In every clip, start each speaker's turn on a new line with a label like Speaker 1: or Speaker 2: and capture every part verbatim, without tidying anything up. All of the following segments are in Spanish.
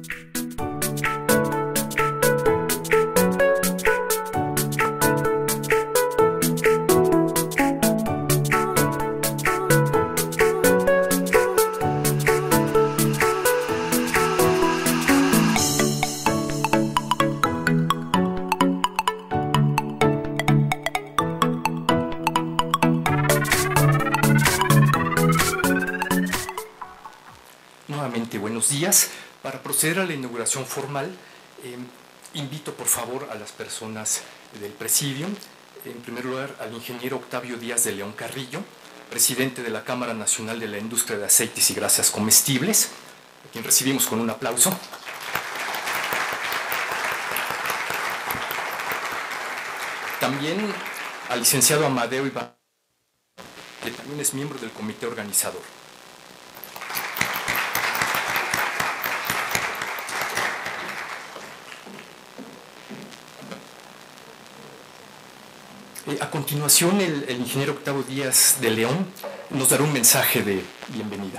Speaker 1: Nuevamente, buenos días. Para proceder a la inauguración formal, eh, invito por favor a las personas del presidium, en primer lugar al ingeniero Octavio Díaz de León Carrillo, presidente de la Cámara Nacional de la Industria de Aceites y Grasas Comestibles, a quien recibimos con un aplauso. También al licenciado Amadeo Iván, que también es miembro del comité organizador. Eh, a continuación, el, el ingeniero Octavio Díaz de León nos dará un mensaje de bienvenida.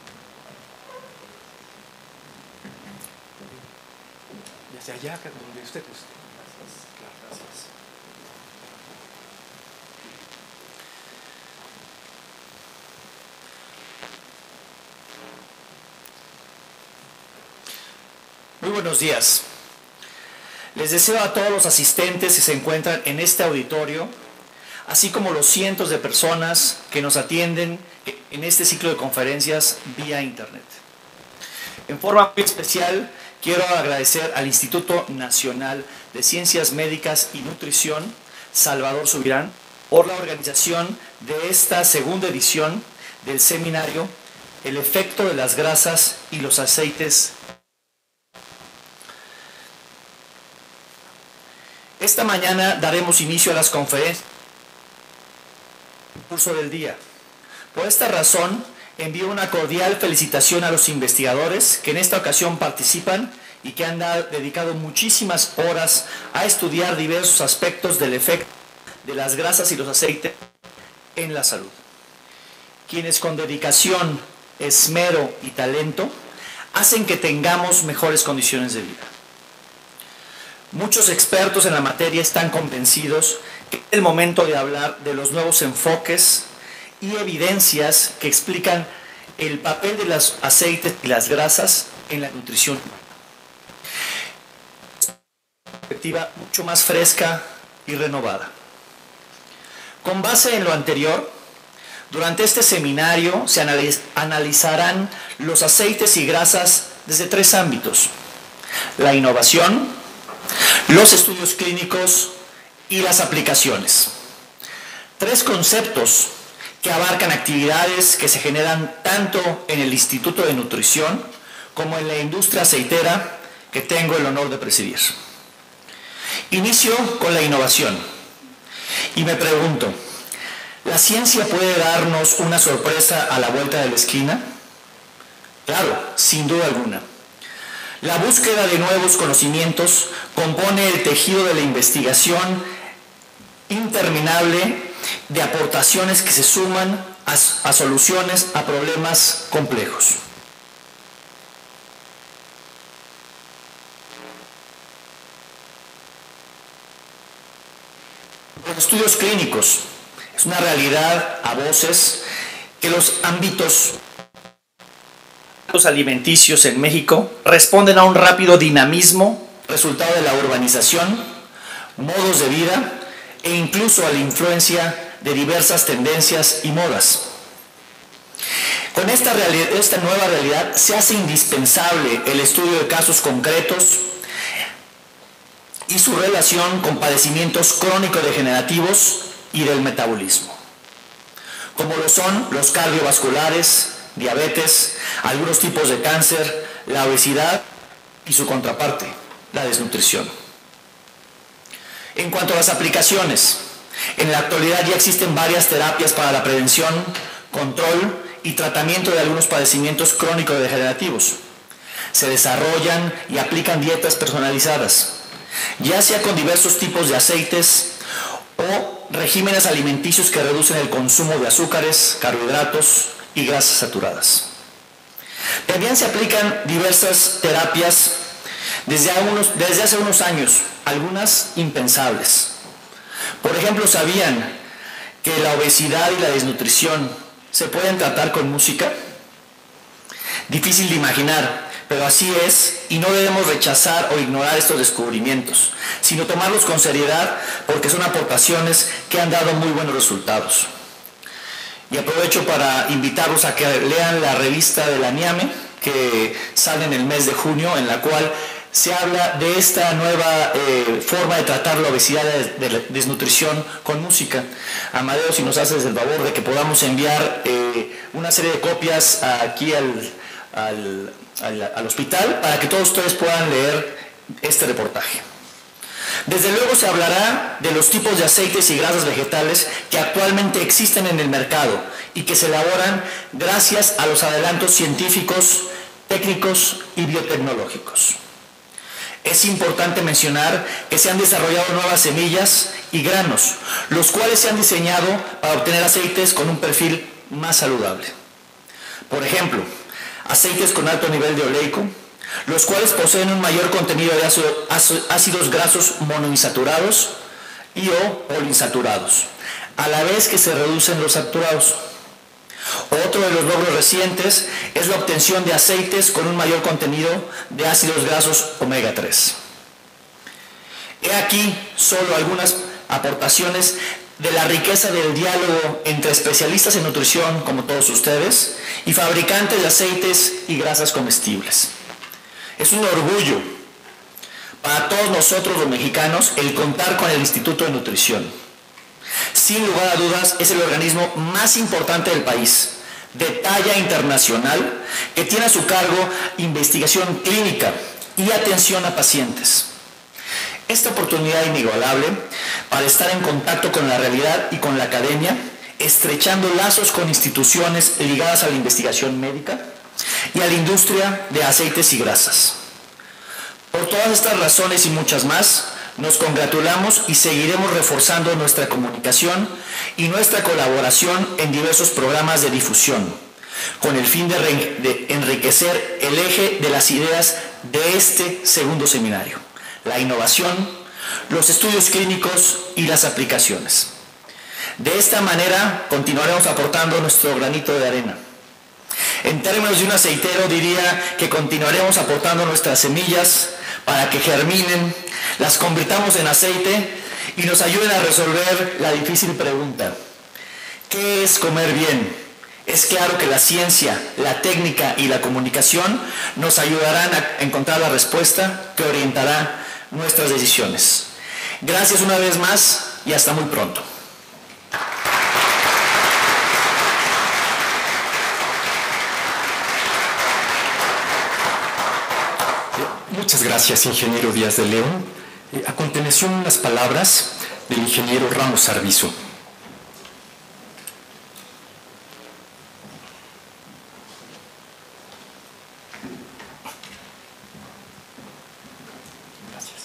Speaker 1: Desde allá, donde usted esté. Gracias. Gracias.
Speaker 2: Muy buenos días. Les deseo a todos los asistentes que se encuentran en este auditorio, así como los cientos de personas que nos atienden en este ciclo de conferencias vía Internet. En forma muy especial, quiero agradecer al Instituto Nacional de Ciencias Médicas y Nutrición, Salvador Subirán, por la organización de esta segunda edición del seminario El efecto de las grasas y los aceites. Esta mañana daremos inicio a las conferencias en el curso del día. Por esta razón, envío una cordial felicitación a los investigadores que en esta ocasión participan y que han dedicado muchísimas horas a estudiar diversos aspectos del efecto de las grasas y los aceites en la salud. Quienes con dedicación, esmero y talento hacen que tengamos mejores condiciones de vida. Muchos expertos en la materia están convencidos que es el momento de hablar de los nuevos enfoques y evidencias que explican el papel de los aceites y las grasas en la nutrición humana. Una perspectiva mucho más fresca y renovada. Con base en lo anterior, durante este seminario se analiz- analizarán los aceites y grasas desde tres ámbitos: la innovación, los estudios clínicos y las aplicaciones. Tres conceptos que abarcan actividades que se generan tanto en el Instituto de Nutrición como en la industria aceitera que tengo el honor de presidir. Inicio con la innovación y me pregunto, ¿la ciencia puede darnos una sorpresa a la vuelta de la esquina? Claro, sin duda alguna. La búsqueda de nuevos conocimientos compone el tejido de la investigación interminable de aportaciones que se suman a, a soluciones a problemas complejos. Los estudios clínicos es una realidad a voces que los ámbitos alimenticios en México responden a un rápido dinamismo resultado de la urbanización, modos de vida e incluso a la influencia de diversas tendencias y modas. Con esta, realidad, esta nueva realidad se hace indispensable el estudio de casos concretos y su relación con padecimientos crónico-degenerativos y del metabolismo, como lo son los cardiovasculares, diabetes, algunos tipos de cáncer, la obesidad y su contraparte, la desnutrición. En cuanto a las aplicaciones, en la actualidad ya existen varias terapias para la prevención, control y tratamiento de algunos padecimientos crónico-degenerativos. Se desarrollan y aplican dietas personalizadas, ya sea con diversos tipos de aceites o regímenes alimenticios que reducen el consumo de azúcares, carbohidratos y grasas saturadas. También se aplican diversas terapias desde, unos, desde hace unos años, algunas impensables. Por ejemplo, ¿sabían que la obesidad y la desnutrición se pueden tratar con música? Difícil de imaginar, pero así es, y no debemos rechazar o ignorar estos descubrimientos, sino tomarlos con seriedad porque son aportaciones que han dado muy buenos resultados. Y aprovecho para invitarlos a que lean la revista de la NIAME, que sale en el mes de junio, en la cual se habla de esta nueva eh, forma de tratar la obesidad de, de la desnutrición con música. Amadeo, si nos haces el favor de que podamos enviar eh, una serie de copias aquí al, al, al, al hospital para que todos ustedes puedan leer este reportaje. Desde luego se hablará de los tipos de aceites y grasas vegetales que actualmente existen en el mercado y que se elaboran gracias a los adelantos científicos, técnicos y biotecnológicos. Es importante mencionar que se han desarrollado nuevas semillas y granos, los cuales se han diseñado para obtener aceites con un perfil más saludable. Por ejemplo, aceites con alto nivel de oleico, los cuales poseen un mayor contenido de ácido, ácidos grasos monoinsaturados y o poliinsaturados, a la vez que se reducen los saturados. Otro de los logros recientes es la obtención de aceites con un mayor contenido de ácidos grasos omega tres. He aquí solo algunas aportaciones de la riqueza del diálogo entre especialistas en nutrición, como todos ustedes, y fabricantes de aceites y grasas comestibles. Es un orgullo para todos nosotros los mexicanos el contar con el Instituto de Nutrición. Sin lugar a dudas, es el organismo más importante del país, de talla internacional, que tiene a su cargo investigación clínica y atención a pacientes. Esta oportunidad inigualable para estar en contacto con la realidad y con la academia, estrechando lazos con instituciones ligadas a la investigación médica y a la industria de aceites y grasas. Por todas estas razones y muchas más, nos congratulamos y seguiremos reforzando nuestra comunicación y nuestra colaboración en diversos programas de difusión, con el fin de, de enriquecer el eje de las ideas de este segundo seminario, la innovación, los estudios clínicos y las aplicaciones. De esta manera continuaremos aportando nuestro granito de arena. En términos de un aceitero, diría que continuaremos aportando nuestras semillas para que germinen, las convirtamos en aceite y nos ayuden a resolver la difícil pregunta: ¿qué es comer bien? Es claro que la ciencia, la técnica y la comunicación nos ayudarán a encontrar la respuesta que orientará nuestras decisiones. Gracias una vez más y hasta muy pronto.
Speaker 1: Muchas gracias, ingeniero Díaz de León. Eh, a continuación, unas palabras del ingeniero Ramos Arvizu.
Speaker 3: Gracias.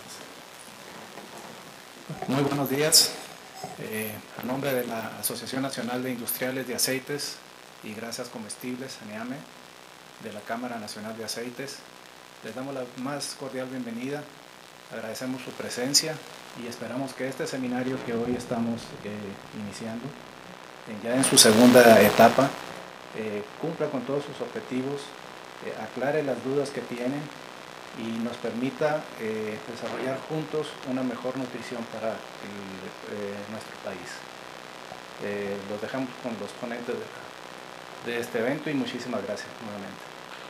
Speaker 3: Muy buenos días. Eh, a nombre de la Asociación Nacional de Industriales de Aceites y Grasas Comestibles, ANIAME, de la Cámara Nacional de Aceites, les damos la más cordial bienvenida, agradecemos su presencia y esperamos que este seminario que hoy estamos eh, iniciando, eh, ya en su segunda etapa, eh, cumpla con todos sus objetivos, eh, aclare las dudas que tienen y nos permita eh, desarrollar juntos una mejor nutrición para el, eh, nuestro país. Eh, los dejamos con los ponentes de, de este evento y muchísimas gracias nuevamente.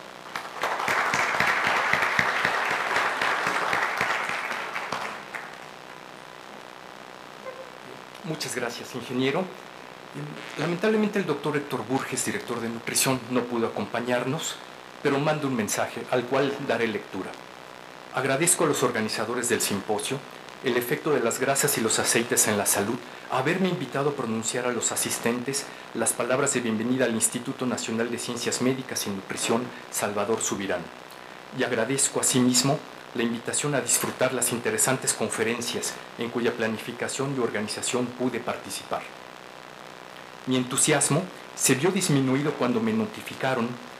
Speaker 1: Muchas gracias, ingeniero. Lamentablemente el doctor Héctor Burges, director de nutrición, no pudo acompañarnos, pero manda un mensaje al cual daré lectura. Agradezco a los organizadores del simposio el efecto de las grasas y los aceites en la salud, haberme invitado a pronunciar a los asistentes las palabras de bienvenida al Instituto Nacional de Ciencias Médicas y Nutrición Salvador Subirán. Y agradezco asimismo la invitación a disfrutar las interesantes conferencias en cuya planificación y organización pude participar. Mi entusiasmo se vio disminuido cuando me notificaron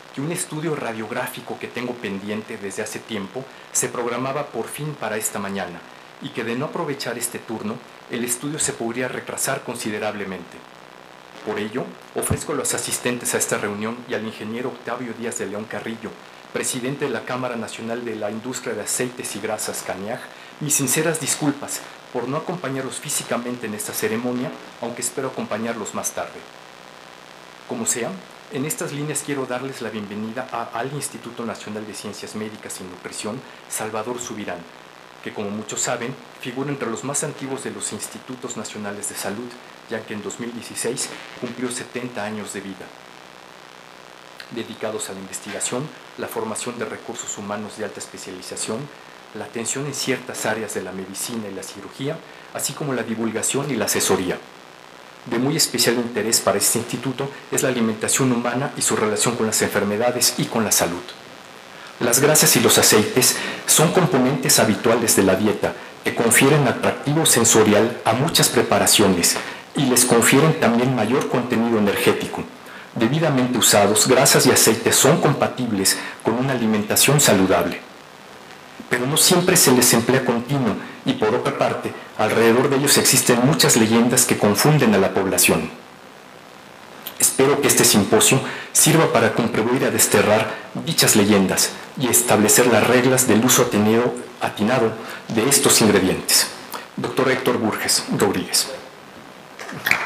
Speaker 1: que un estudio radiográfico que tengo pendiente desde hace tiempo se programaba por fin para esta mañana y que de no aprovechar este turno, el estudio se podría retrasar considerablemente. Por ello, ofrezco a los asistentes a esta reunión y al ingeniero Octavio Díaz de León Carrillo, presidente de la Cámara Nacional de la Industria de Aceites y Grasas, CANIAG, mis sinceras disculpas por no acompañarlos físicamente en esta ceremonia, aunque espero acompañarlos más tarde. Como sea, en estas líneas quiero darles la bienvenida a, al Instituto Nacional de Ciencias Médicas y Nutrición, Salvador Subirán, que como muchos saben, figura entre los más antiguos de los Institutos Nacionales de Salud, ya que en dos mil dieciséis cumplió setenta años de vida, dedicados a la investigación, la formación de recursos humanos de alta especialización, la atención en ciertas áreas de la medicina y la cirugía, así como la divulgación y la asesoría. De muy especial interés para este instituto es la alimentación humana y su relación con las enfermedades y con la salud. Las grasas y los aceites son componentes habituales de la dieta que confieren atractivo sensorial a muchas preparaciones y les confieren también mayor contenido energético. Debidamente usados, grasas y aceites son compatibles con una alimentación saludable. Pero no siempre se les emplea continuo y, por otra parte, alrededor de ellos existen muchas leyendas que confunden a la población. Espero que este simposio sirva para contribuir a desterrar dichas leyendas y establecer las reglas del uso atinado, atinado de estos ingredientes. Doctor Héctor Burges Rodríguez.